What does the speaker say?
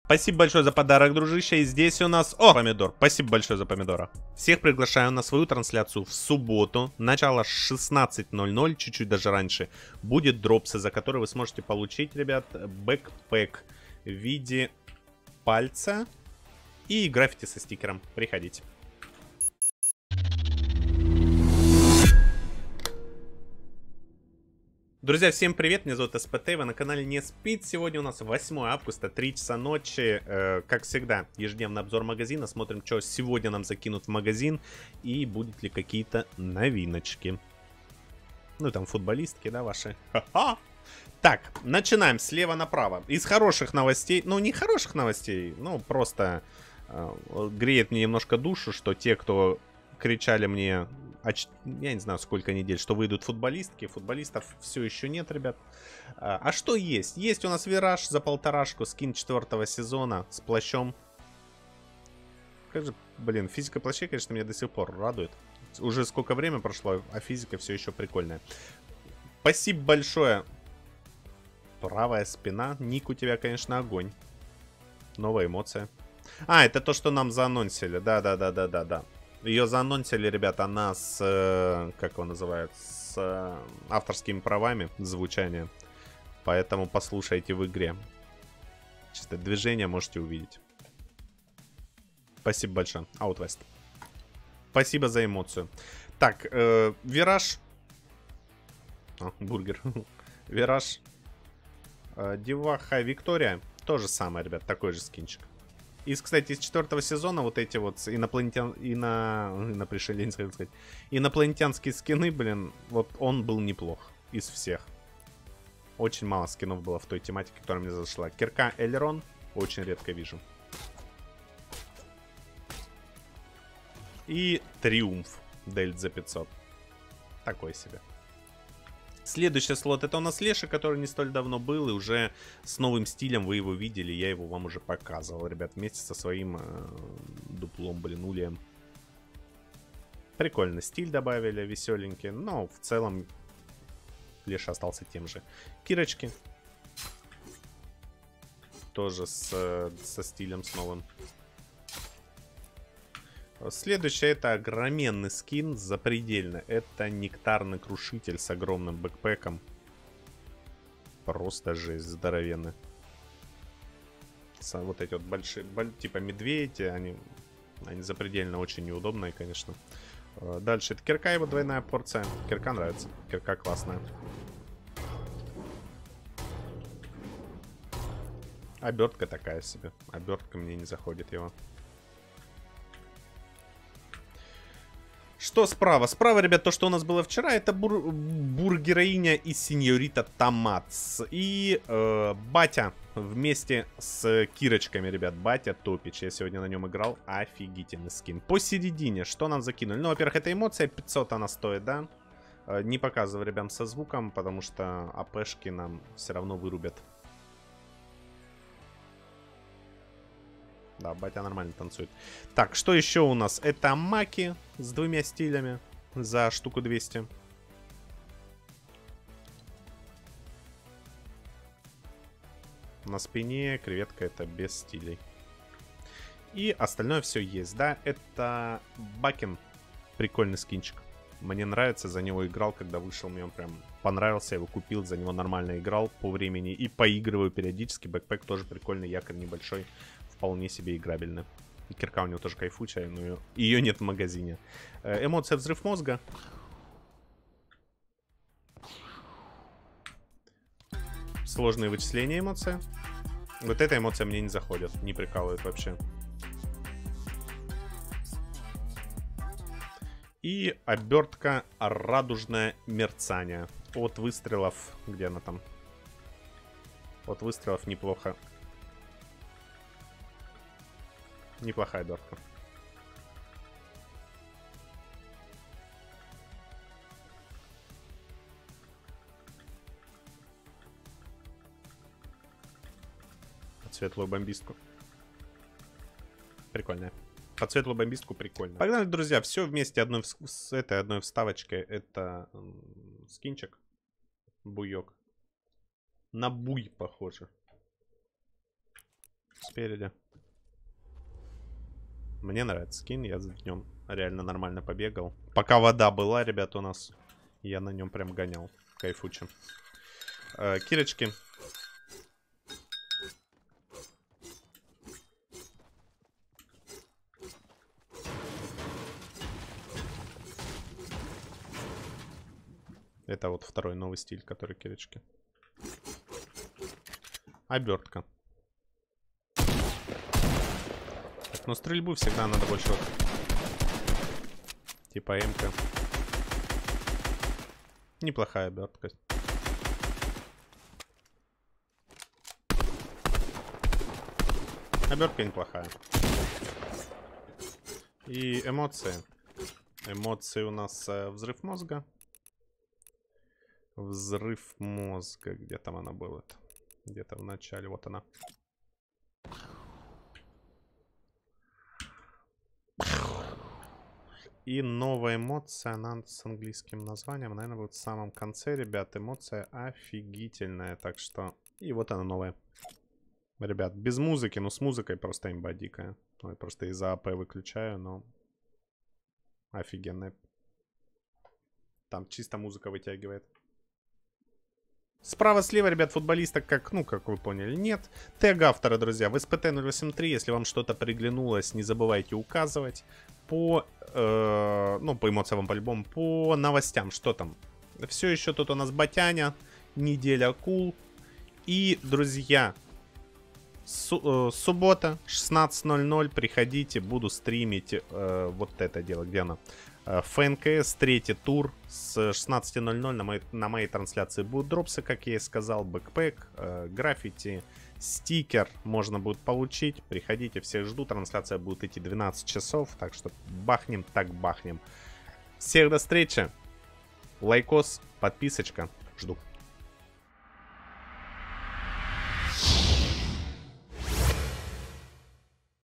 Спасибо большое за подарок, дружище. И здесь у нас... О, помидор. Спасибо большое за помидора. Всех приглашаю на свою трансляцию в субботу. Начало 16:00, чуть-чуть даже раньше. Будет дропсы, за которые вы сможете получить, ребят, бэкпэк в виде пальца и граффити со стикером. Приходите. Друзья, всем привет, меня зовут СПТ, вы на канале Не Спит. Сегодня у нас 8 августа, 3 часа ночи. Как всегда, ежедневный обзор магазина. Смотрим, что сегодня нам закинут в магазин и будут ли какие-то новиночки. Ну, там футболистки, да, ваши? Ха-ха! Так, начинаем слева направо. Из хороших новостей, ну, не хороших новостей, ну, просто греет мне немножко душу, что те, кто кричали мне... Я не знаю, сколько недель, что выйдут футболистки. Футболистов все еще нет, ребят. А что есть? Есть у нас Вираж за 1,5, скин 4-го сезона с плащом. Как же, блин, физика плащей, конечно, меня до сих пор радует. Уже сколько времени прошло, а физика все еще прикольная. Спасибо большое. Правая спина. Ник у тебя, конечно, огонь. Новая эмоция. А, это то, что нам заанонсили. Да. Ее заанонсили, ребята, она с, как его называют, с авторскими правами звучания. Поэтому послушайте в игре. Чисто движение можете увидеть. Спасибо большое. Outwest. Спасибо за эмоцию. Так, Вираж. Бургер. Вираж. Деваха Виктория. То же самое, ребят, такой же скинчик. Кстати, из 4-го сезона вот эти вот инопланетянские скины, блин, вот он был неплох из всех. Очень мало скинов было в той тематике, которая мне зашла. Кирка Элерон очень редко вижу. И Триумф Дельт за 500. Такой себе. Следующий слот это у нас Леша, который не столь давно был. И уже с новым стилем вы его видели. Я его вам уже показывал, ребят. Вместе со своим дуплом, блин, ульем. Прикольно. Стиль добавили, веселенький. Но в целом Леша остался тем же. Кирочки. Тоже со стилем, с новым. Следующее это огроменный скин, запредельно. Это нектарный крушитель с огромным бэкпэком. Просто жесть, здоровенный. Вот эти вот большие, типа медведи, они запредельно очень неудобные, конечно. Дальше это кирка, его двойная порция. Кирка нравится, кирка классная. Обертка такая себе. Обертка мне не заходит его. Что справа? Справа, ребят, то, что у нас было вчера, это бургероиня и сеньорита Томатс. И Батя вместе с Кирочками, ребят. Батя топич. Я сегодня на нем играл. Офигительный скин. Посередине, что нам закинули? Ну, во-первых, это эмоция. 500 она стоит, да? Не показываю, ребят, со звуком, потому что АПшки нам все равно вырубят. Да, батя нормально танцует. Так, что еще у нас? Это маки с 2 стилями за штуку 200. На спине креветка это без стилей. И остальное все есть, да? Это Бакен. Прикольный скинчик. Мне нравится, за него играл, когда вышел. Мне он прям понравился, я его купил, за него нормально играл по времени. И поигрываю периодически. Бэкпэк тоже прикольный, якорь небольшой. Вполне себе играбельно. И кирка у него тоже кайфучая, но ее нет в магазине. Эмоция взрыв мозга. Сложные вычисления эмоция. Вот эта эмоция мне не заходит, не прикалывает вообще. И обертка радужное мерцание. От выстрелов, где она там? От выстрелов неплохо. Неплохая дорка. Под светлую бомбистку. Прикольная. Под светлую бомбистку прикольно. Погнали, друзья. Все вместе с этой одной вставочкой. Это скинчик. Буёк. На буй похоже. спереди. Мне нравится скин, я за днем реально нормально побегал. Пока вода была, ребята, у нас, я на нем прям гонял. Кайфуче. Кирочки. Это вот второй новый стиль, который кирочки. Обертка. Так, но стрельбу всегда надо больше вот типа МК. Неплохая обертка. Обертка неплохая. И эмоции. Эмоции у нас взрыв мозга. Взрыв мозга. Где там она была? Где-то в начале. Вот она. И новая эмоция, она с английским названием, наверное, будет в самом конце, ребят. Эмоция офигительная, так что... И вот она новая. Ребят, без музыки, но с музыкой просто имба дикая. Ну, я просто из-за АП выключаю, но... Офигенная. Там чисто музыка вытягивает. Справа-слева, ребят, футболиста, как, ну, как вы поняли, нет. Тег автора, друзья, в SPT-083, если вам что-то приглянулось, не забывайте указывать. По, ну, по эмоциям по-любому, по новостям, что там. Все еще тут у нас Батяня, неделя кул. И, друзья, суббота, 16:00, приходите, буду стримить вот это дело, где она? ФНКС, третий тур с 16:00 на моей трансляции будут дропсы, как я и сказал, бэкпэк, граффити, стикер можно будет получить. Приходите, всех жду, трансляция будет идти 12 часов, так что бахнем, так бахнем. Всех до встречи, лайкос, подписочка, жду.